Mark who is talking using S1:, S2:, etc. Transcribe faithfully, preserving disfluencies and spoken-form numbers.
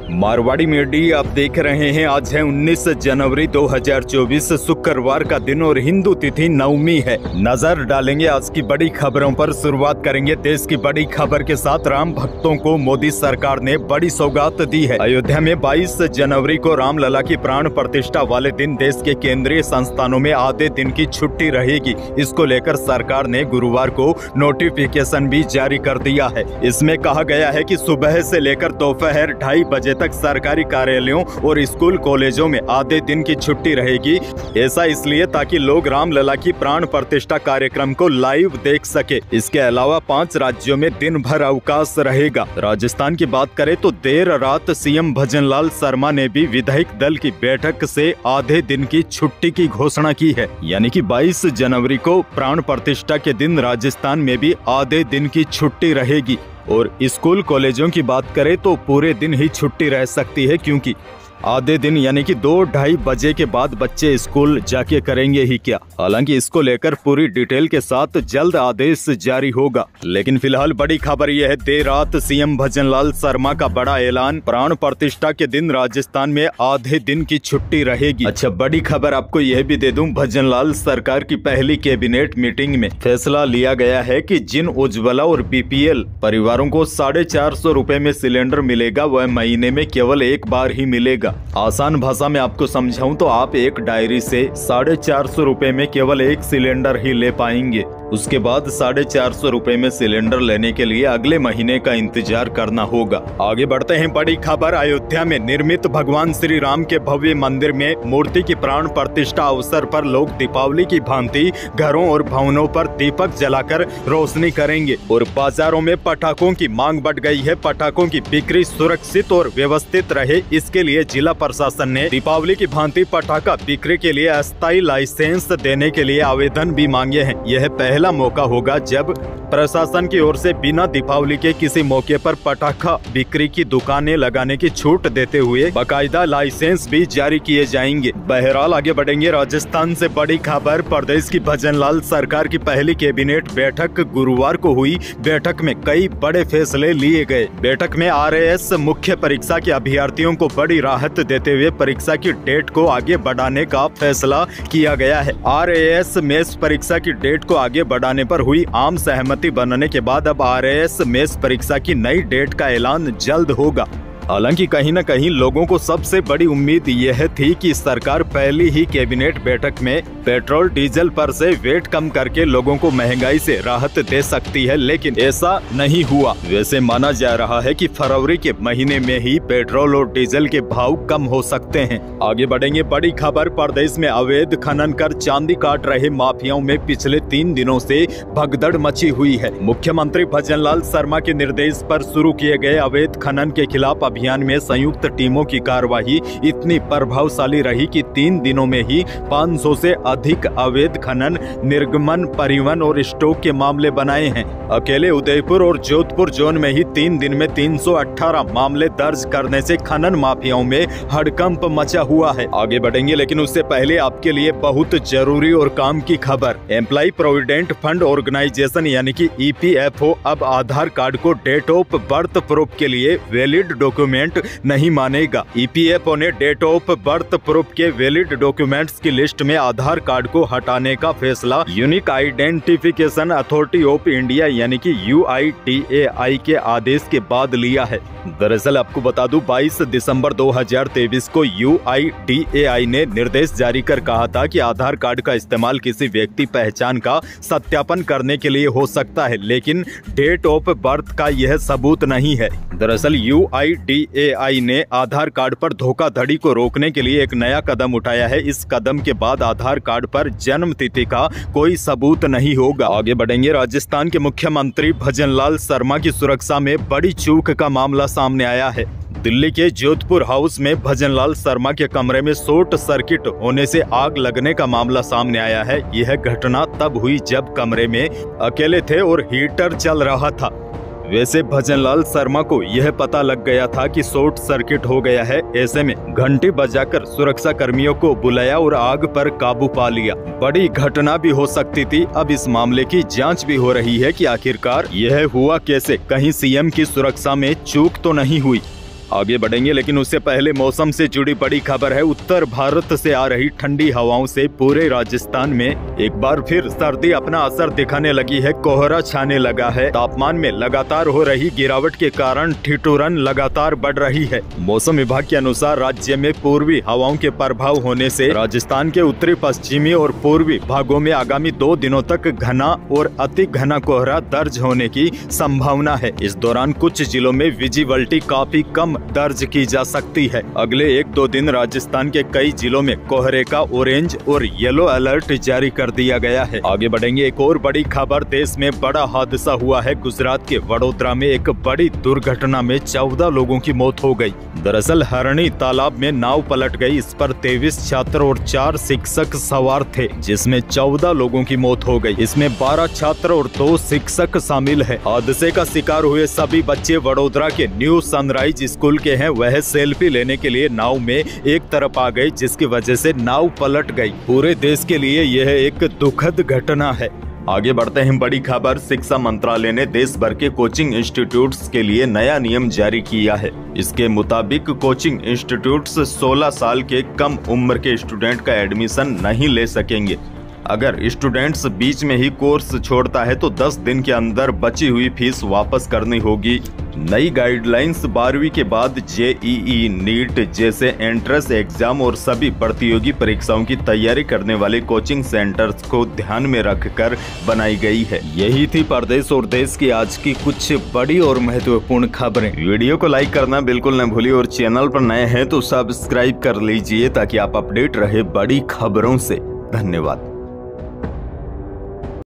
S1: Marwari media आप देख रहे हैं। आज है उन्नीस जनवरी दो हज़ार चौबीस, शुक्रवार का दिन और हिंदू तिथि नवमी है। नजर डालेंगे आज की बड़ी खबरों पर। शुरुआत करेंगे देश की बड़ी खबर के साथ। राम भक्तों को मोदी सरकार ने बड़ी सौगात दी है। अयोध्या में बाईस जनवरी को रामलला की प्राण प्रतिष्ठा वाले दिन देश के केंद्रीय संस्थानों में आधे दिन की छुट्टी रहेगी। इसको लेकर सरकार ने गुरुवार को नोटिफिकेशन भी जारी कर दिया है। इसमें कहा गया है कि सुबह से लेकर दोपहर ढाई बजे तक सरकारी कार्यालयों और स्कूल कॉलेजों में आधे दिन की छुट्टी रहेगी। ऐसा इसलिए ताकि लोग रामलला की प्राण प्रतिष्ठा कार्यक्रम को लाइव देख सके। इसके अलावा पांच राज्यों में दिन भर अवकाश रहेगा। राजस्थान की बात करें तो देर रात सीएम भजनलाल शर्मा ने भी विधायक दल की बैठक से आधे दिन की छुट्टी की घोषणा की है। यानी कि बाईस जनवरी को प्राण प्रतिष्ठा के दिन राजस्थान में भी आधे दिन की छुट्टी रहेगी। और स्कूल कॉलेजों की बात करें तो पूरे दिन ही छुट्टी रह सकती है, क्योंकि आधे दिन यानी कि दो ढाई बजे के बाद बच्चे स्कूल जाके करेंगे ही क्या। हालांकि इसको लेकर पूरी डिटेल के साथ जल्द आदेश जारी होगा। लेकिन फिलहाल बड़ी खबर यह है, देर रात सीएम भजनलाल शर्मा का बड़ा ऐलान, प्राण प्रतिष्ठा के दिन राजस्थान में आधे दिन की छुट्टी रहेगी। अच्छा, बड़ी खबर आपको यह भी दे दूं, भजनलाल सरकार की पहली कैबिनेट मीटिंग में फैसला लिया गया है कि जिन उज्ज्वला और बीपीएल परिवारों को साढ़े चार सौ रूपए में सिलेंडर मिलेगा, वह महीने में केवल एक बार ही मिलेगा। आसान भाषा में आपको समझाऊं तो आप एक डायरी से साढ़े चार सौ रूपए में केवल एक सिलेंडर ही ले पाएंगे। उसके बाद साढ़े चार सौ रूपए में सिलेंडर लेने के लिए अगले महीने का इंतजार करना होगा। आगे बढ़ते हैं, बड़ी खबर। अयोध्या में निर्मित भगवान श्री राम के भव्य मंदिर में मूर्ति की प्राण प्रतिष्ठा अवसर पर लोग दीपावली की भांति घरों और भवनों पर दीपक जलाकर रोशनी करेंगे और बाजारों में पटाखों की मांग बढ़ गई है। पटाखों की बिक्री सुरक्षित और व्यवस्थित रहे, इसके लिए जिला प्रशासन ने दीपावली की भांति पटाखा बिक्री के लिए अस्थायी लाइसेंस देने के लिए आवेदन भी मांगे हैं। यह पहला मौका होगा जब प्रशासन की ओर से बिना दीपावली के किसी मौके पर पटाखा बिक्री की दुकानें लगाने की छूट देते हुए बाकायदा लाइसेंस भी जारी किए जाएंगे। बहरहाल आगे बढ़ेंगे। राजस्थान से बड़ी खबर, प्रदेश की भजनलाल सरकार की पहली कैबिनेट बैठक गुरुवार को हुई। बैठक में कई बड़े फैसले लिए गए। बैठक में आरएएस मुख्य परीक्षा के अभ्यर्थियों को बड़ी राहत देते हुए परीक्षा की डेट को आगे बढ़ाने का फैसला किया गया है। आरएएस मेंस परीक्षा की डेट को आगे बढ़ाने पर हुई आम सहमति बनने के बाद अब आरएएस मेंस परीक्षा की नई डेट का ऐलान जल्द होगा। हालांकि कहीं न कहीं लोगों को सबसे बड़ी उम्मीद यह थी कि सरकार पहली ही कैबिनेट बैठक में पेट्रोल डीजल पर से वेट कम करके लोगों को महंगाई से राहत दे सकती है, लेकिन ऐसा नहीं हुआ। वैसे माना जा रहा है कि फरवरी के महीने में ही पेट्रोल और डीजल के भाव कम हो सकते हैं। आगे बढ़ेंगे, बड़ी खबर। प्रदेश में अवैध खनन कर चांदी काट रहे माफियाओं में पिछले तीन दिनों से भगदड़ मची हुई है। मुख्यमंत्री भजनलाल शर्मा के निर्देश पर शुरू किए गए अवैध खनन के खिलाफ अभियान में संयुक्त टीमों की कार्यवाही इतनी प्रभावशाली रही कि तीन दिनों में ही पाँच सौ से अधिक अवैध खनन, निर्गमन, परिवहन और स्टॉक के मामले बनाए हैं। अकेले उदयपुर और जोधपुर जोन में ही तीन दिन में तीन सौ अठारह मामले दर्ज करने से खनन माफियाओं में हड़कंप मचा हुआ है। आगे बढ़ेंगे, लेकिन उससे पहले आपके लिए बहुत जरूरी और काम की खबर। एम्प्लॉय प्रोविडेंट फंड ऑर्गेनाइजेशन यानी कि ईपीएफओ अब आधार कार्ड को डेट ऑफ बर्थ प्रूफ के लिए वैलिड डॉक्यूमेंट नहीं मानेगा। ईपीएफओ ने डेट ऑफ बर्थ प्रूफ के वैलिड डॉक्यूमेंट्स की लिस्ट में आधार कार्ड को हटाने का फैसला unique identification authority of India यानी कि यू आई डी ए आई के आदेश के बाद लिया है। दरअसल आपको बता दूं, बाईस दिसंबर दो हज़ार तेईस को यू आई डी ए आई ने निर्देश जारी कर कहा था कि आधार कार्ड का इस्तेमाल किसी व्यक्ति पहचान का सत्यापन करने के लिए हो सकता है, लेकिन डेट ऑफ बर्थ का यह सबूत नहीं है। दरअसल यू आई डी ए आई ने आधार कार्ड पर धोखाधड़ी को रोकने के लिए एक नया कदम उठाया है। इस कदम के बाद आधार कार्ड पर जन्म तिथि का कोई सबूत नहीं होगा। आगे बढ़ेंगे, राजस्थान के मुख्यमंत्री भजनलाल शर्मा की सुरक्षा में बड़ी चूक का मामला सामने आया है। दिल्ली के जोधपुर हाउस में भजनलाल शर्मा के कमरे में शॉर्ट सर्किट होने से आग लगने का मामला सामने आया है। यह घटना तब हुई जब कमरे में अकेले थे और हीटर चल रहा था। वैसे भजनलाल शर्मा को यह पता लग गया था कि शॉर्ट सर्किट हो गया है। ऐसे में घंटी बजाकर सुरक्षा कर्मियों को बुलाया और आग पर काबू पा लिया। बड़ी घटना भी हो सकती थी। अब इस मामले की जांच भी हो रही है कि आखिरकार यह हुआ कैसे, कहीं सीएम की सुरक्षा में चूक तो नहीं हुई। आगे बढ़ेंगे, लेकिन उससे पहले मौसम से जुड़ी बड़ी खबर है। उत्तर भारत से आ रही ठंडी हवाओं से पूरे राजस्थान में एक बार फिर सर्दी अपना असर दिखाने लगी है। कोहरा छाने लगा है। तापमान में लगातार हो रही गिरावट के कारण ठिठुरन लगातार बढ़ रही है। मौसम विभाग के अनुसार राज्य में पूर्वी हवाओं के प्रभाव होने से राजस्थान के उत्तरी पश्चिमी और पूर्वी भागों में आगामी दो दिनों तक घना और अति घना कोहरा दर्ज होने की संभावना है। इस दौरान कुछ जिलों में विजिबिलिटी काफी कम दर्ज की जा सकती है। अगले एक दो दिन राजस्थान के कई जिलों में कोहरे का ऑरेंज और येलो अलर्ट जारी कर दिया गया है। आगे बढ़ेंगे, एक और बड़ी खबर। देश में बड़ा हादसा हुआ है। गुजरात के वडोदरा में एक बड़ी दुर्घटना में चौदह लोगों की मौत हो गई। दरअसल हरणी तालाब में नाव पलट गई। इस पर तेईस छात्र और चार शिक्षक सवार थे, जिसमें चौदह लोगों की मौत हो गई। इसमें बारह छात्र और दो शिक्षक शामिल है। हादसे का शिकार हुए सभी बच्चे वडोदरा के न्यू सनराइज स्कूल के हैं। वह सेल्फी लेने के लिए नाव में एक तरफ आ गई, जिसकी वजह से नाव पलट गई। पूरे देश के लिए यह एक दुखद घटना है। आगे बढ़ते हैं, बड़ी खबर। शिक्षा मंत्रालय ने देश भर के कोचिंग इंस्टीट्यूट्स के लिए नया नियम जारी किया है। इसके मुताबिक कोचिंग इंस्टीट्यूट्स सोलह साल के कम उम्र के स्टूडेंट का एडमिशन नहीं ले सकेंगे। अगर स्टूडेंट्स बीच में ही कोर्स छोड़ता है तो दस दिन के अंदर बची हुई फीस वापस करनी होगी। नई गाइडलाइंस बारहवीं के बाद जेईई, नीट जैसे एंट्रेंस एग्जाम और सभी प्रतियोगी परीक्षाओं की तैयारी करने वाले कोचिंग सेंटर्स को ध्यान में रखकर बनाई गई है। यही थी प्रदेश और देश की आज की कुछ बड़ी और महत्वपूर्ण खबरें। वीडियो को लाइक करना बिल्कुल न भूलिए और चैनल पर नए हैं तो सब्सक्राइब कर लीजिए ताकि आप अपडेट रहे बड़ी खबरों से। धन्यवाद।